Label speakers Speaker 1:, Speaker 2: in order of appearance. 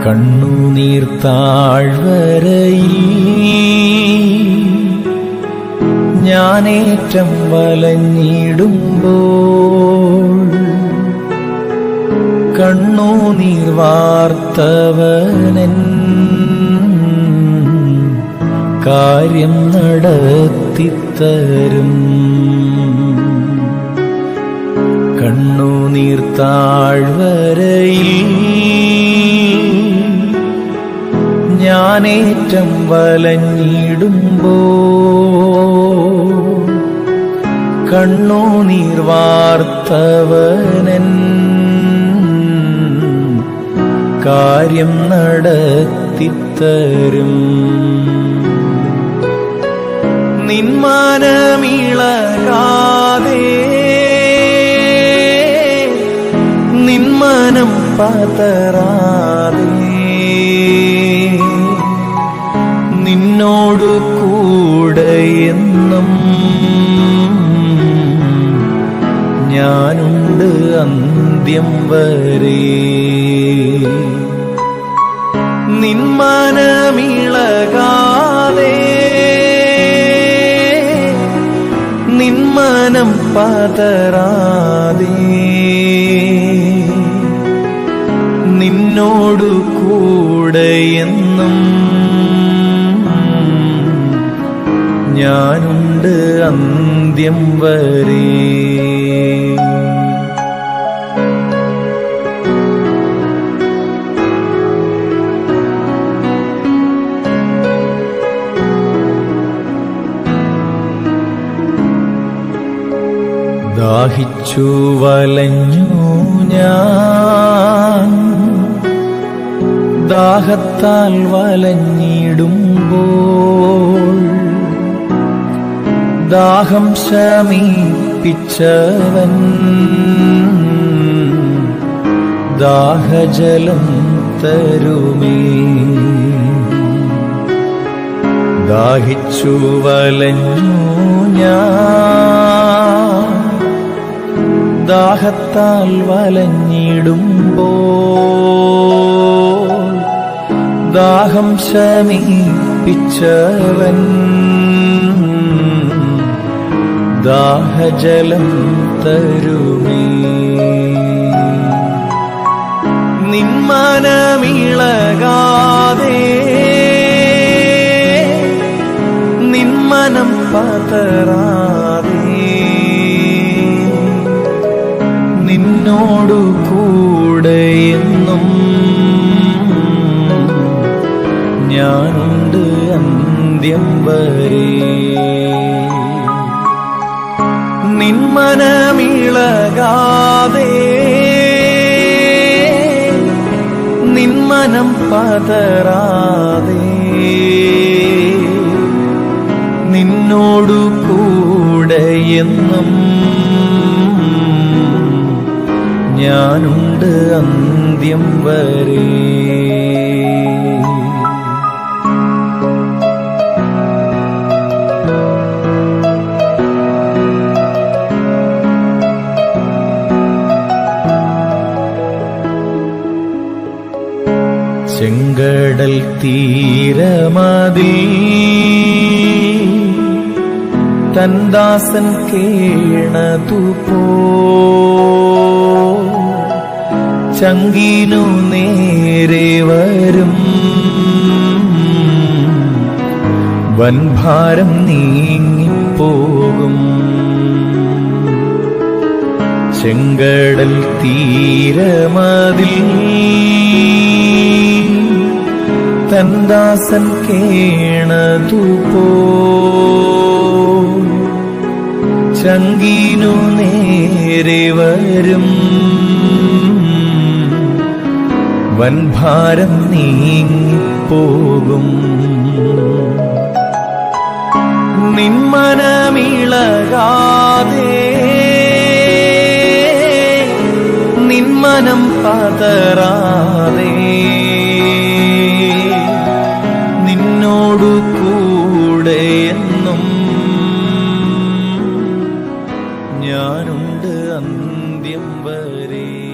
Speaker 1: കണ്ണുനീർത്താഴ്വരയിൽ ഞാനേറ്റം വലഞ്ഞിടുമ്പോൾ കണ്ണുനീർ വാർത്തവനൻ കാര്യം നടത്തിത്തരും. കണ്ണുനീർത്താഴ്വരയിൽ ഞാനേറ്റം വലഞ്ഞിടുമ്പോൾ കണ്ണുനീർ വാർത്തവനൻ കാര്യം നടത്തിത്തരും. നിന്മനമിളകാതെ നിന്മനം പതറാതെ നിന്നോടു കൂടെയെന്നും ഞാനുണ്ട് അന്ത്യം വരെ. നിന്മനമിളകാതെ നിന്മനം പതറാതെ നിന്നോടു കൂടെയെന്നും ഞാനുണ്ട് അന്ത്യം വരെ. ദാഹിച്ചു വലഞ്ഞു ഞാൻ ദാഹത്താൽ വലഞ്ഞിടുമ്പോൾ ദാഹം ശമിപ്പിച്ചവൻ ദാഹജലം തരുമേ. ദാഹിച്ചു വലഞ്ഞു ഞാൻ ദാഹത്താൽ വലഞ്ഞിടുമ്പോൾ ദാഹം ശമിപ്പിച്ചവൻ ദാഹജലം തരുമേ. നിന്മനമിളകാതെ നിന്മനം പതറാതെ നിന്നോടു കൂടെയെന്നും ഞാനുണ്ട് അന്ത്യം വരെ. നിന്മനമിളകാതെ നിന്മനം പതറാതെ നിന്നോടു കൂടെയെന്നും ഞാനുണ്ട് അന്ത്യം വരെ. ചെങ്കടൽ തീരമതിൽ തൻ ദാസൻ കേണതുപോൽ ചങ്കിനു നേരെ വരും വൻഭാരം നീങ്ങിപ്പോകും. ചെങ്കടൽ തീരമതിൽ തൻ ദാസൻ കേണതുപോൽ ചങ്കിനു നേരെ വരും വൻഭാരം നീങ്ങിപ്പോകും. നിന്മനമിളകാതെ നിന്മനം പതറാതെ നിന്നോടു കൂടെയെന്നും ഞാനുണ്ട് അന്ത്യം വരെ.